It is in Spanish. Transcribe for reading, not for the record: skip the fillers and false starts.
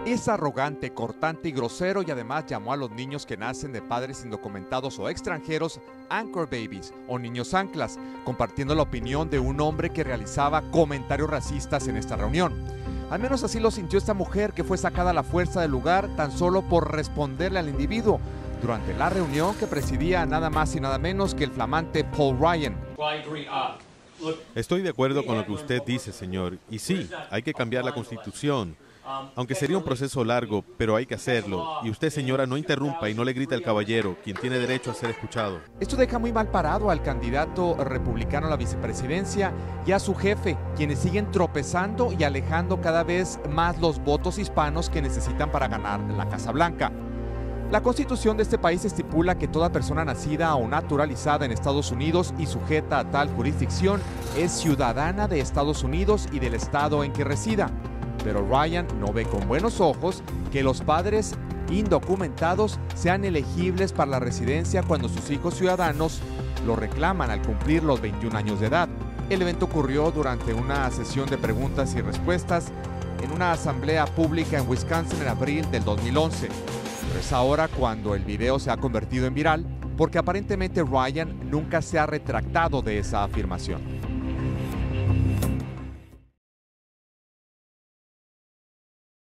Es arrogante, cortante y grosero y además llamó a los niños que nacen de padres indocumentados o extranjeros anchor babies o niños anclas, compartiendo la opinión de un hombre que realizaba comentarios racistas en esta reunión. Al menos así lo sintió esta mujer, que fue sacada a la fuerza del lugar tan solo por responderle al individuo durante la reunión que presidía nada más y nada menos que el flamante Paul Ryan. Estoy de acuerdo con lo que usted dice, señor. Y sí, hay que cambiar la Constitución. Aunque sería un proceso largo, pero hay que hacerlo. Y usted, señora, no interrumpa y no le grite al caballero, quien tiene derecho a ser escuchado. Esto deja muy mal parado al candidato republicano a la vicepresidencia y a su jefe, quienes siguen tropezando y alejando cada vez más los votos hispanos que necesitan para ganar la Casa Blanca. La Constitución de este país estipula que toda persona nacida o naturalizada en Estados Unidos y sujeta a tal jurisdicción es ciudadana de Estados Unidos y del estado en que resida. Pero Ryan no ve con buenos ojos que los padres indocumentados sean elegibles para la residencia cuando sus hijos ciudadanos lo reclaman al cumplir los 21 años de edad. El evento ocurrió durante una sesión de preguntas y respuestas en una asamblea pública en Wisconsin en abril del 2011. Pero es ahora cuando el video se ha convertido en viral, porque aparentemente Ryan nunca se ha retractado de esa afirmación.